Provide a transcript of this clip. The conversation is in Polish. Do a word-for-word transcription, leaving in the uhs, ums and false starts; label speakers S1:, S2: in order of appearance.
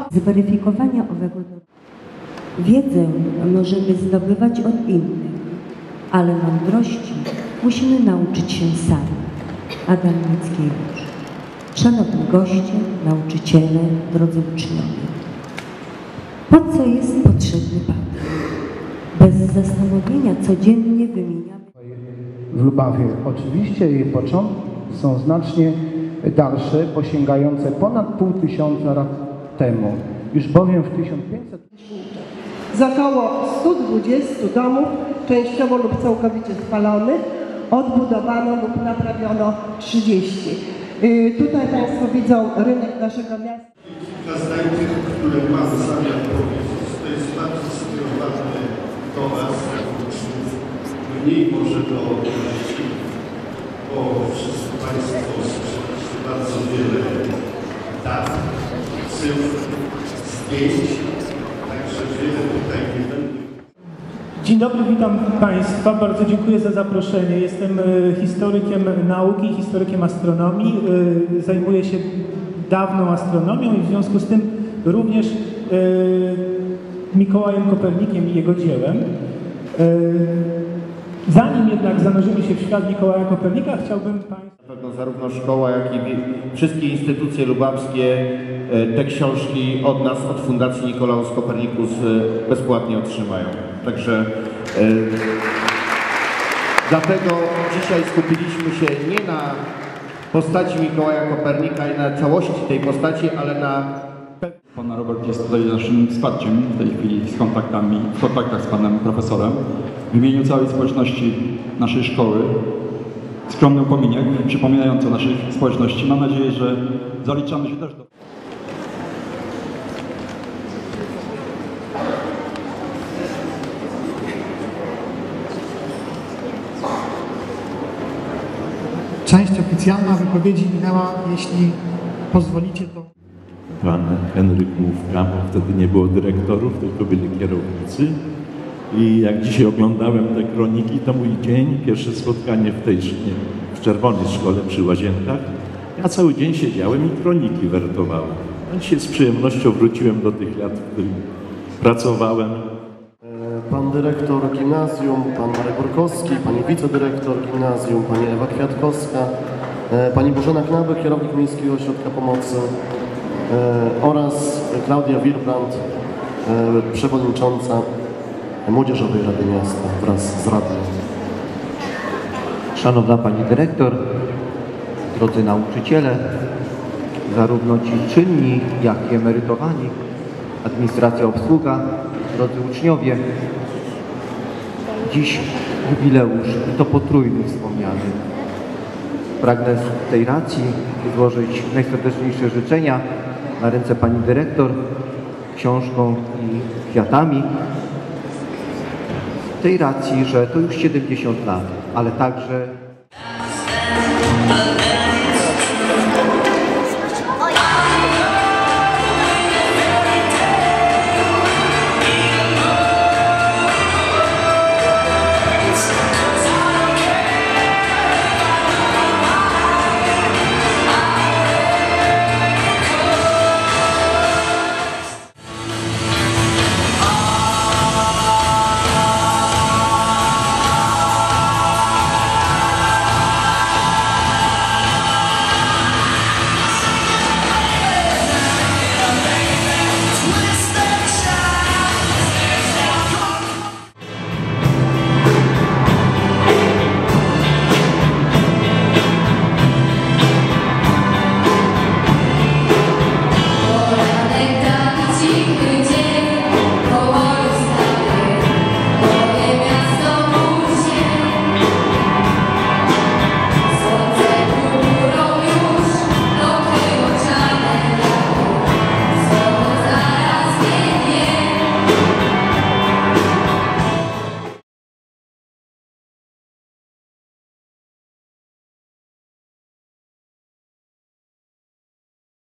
S1: zweryfikowania owego dowodu. Wiedzę możemy zdobywać od innych, ale mądrości musimy nauczyć się sami. Adam Mickiewicz. Szanowni goście, nauczyciele, drodzy uczniowie. Po co jest potrzebny papier? Bez zastanowienia codziennie wymieniamy.
S2: W Lubawie oczywiście jej początki są znacznie dalsze, posięgające ponad pół tysiąca lat temu. Już bowiem w tysiąc pięćset...
S3: Z około stu dwudziestu domów, częściowo lub całkowicie spalonych, odbudowano lub naprawiono trzydzieści. Yy, tutaj Państwo widzą rynek naszego miasta.
S4: Kilka zdań, które Pan zamiar powiedzieć. To jest bardzo skierowany do Was, uczniów, mniej może do właściwych, bo wszyscy Państwo słyszeliście bardzo wiele dat, cyfr, zdjęć, także wiele tutaj nie będę.
S5: Dzień dobry, witam Państwa. Bardzo dziękuję za zaproszenie. Jestem historykiem nauki, historykiem astronomii. Zajmuję się dawną astronomią i w związku z tym również Mikołajem Kopernikiem i jego dziełem. Zanim jednak zanurzymy się w świat Mikołaja Kopernika, chciałbym Państwu...
S6: Na pewno zarówno szkoła, jak i wszystkie instytucje lubawskie te książki od nas, od Fundacji Nikolaus Kopernikus bezpłatnie otrzymają. Także e, dlatego dzisiaj skupiliśmy się nie na postaci Mikołaja Kopernika i na całości tej postaci, ale na...
S7: Pan Robert jest tutaj naszym wsparciem w tej chwili z kontaktami, w kontaktach z panem profesorem. W imieniu całej społeczności naszej szkoły skromny upominek przypominający o naszej społeczności. Mam nadzieję, że zaliczamy się też do...
S8: Część oficjalna wypowiedzi minęła, jeśli pozwolicie, to...
S9: Pan Henryk Mówka, bo wtedy nie było dyrektorów, tylko byli kierownicy. I jak dzisiaj oglądałem te kroniki, to mój dzień, pierwsze spotkanie w tej w Czerwonej Szkole przy Łazienkach. Ja cały dzień siedziałem i kroniki wertowałem. A dzisiaj z przyjemnością wróciłem do tych lat, w których pracowałem.
S10: Pan dyrektor gimnazjum, pan Marek Borkowski, pani wicedyrektor gimnazjum, pani Ewa Kwiatkowska, pani Bożena Knabek, kierownik Miejskiego Ośrodka Pomocy oraz Klaudia Wirbrand, przewodnicząca Młodzieżowej Rady Miasta wraz z radną.
S11: Szanowna Pani Dyrektor, drodzy nauczyciele, zarówno ci czynni, jak i emerytowani, administracja, obsługa, drodzy uczniowie, dziś jubileusz i to potrójny wspomniany. Pragnę z tej racji złożyć najserdeczniejsze życzenia na ręce Pani Dyrektor książką i kwiatami. Z tej racji, że to już siedemdziesiąt lat, ale także